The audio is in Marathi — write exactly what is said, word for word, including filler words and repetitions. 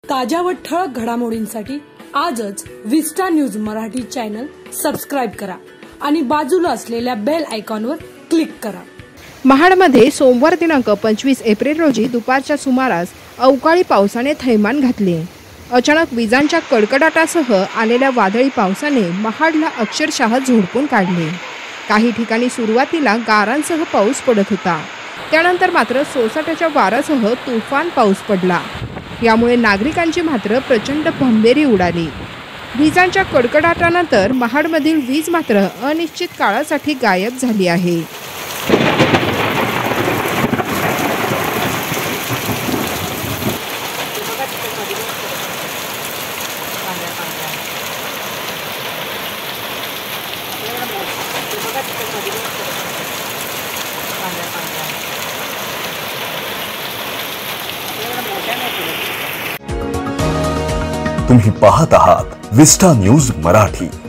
ताज्या व ठळक घडामोडींसाठी आजच Vista news Marathi channel subscribe करा आणि बाजूला असलेल्या बेल आयकॉनवर क्लिक करा। महाडमध्ये सोमवार दिनांक पंचवीस एप्रिल रोजी दुपारच्या सुमारास अवकाळी पावसाने थैमान घातले। अचानक विजांच्या कडकडाटासह आलेल्या वादळी पावसाने महाडला अक्षरशः झोडपून काढले। काही ठिकाणी सुरुवातीला गारांसह पाऊस पडत होता, त्यानंतर मात्र सोसाट्याच्या वाऱ्यासह तुफान पाऊस पडला। यामुळे नागरिकांची मात्र प्रचंड भंबेरी उडाली। विजांच्या कडकडाटानंतर महाडमधील वीज मात्र अनिश्चित काळासाठी गायब झाली आहे। तुम्ही पाहत आहात विस्टा न्यूज मराठी।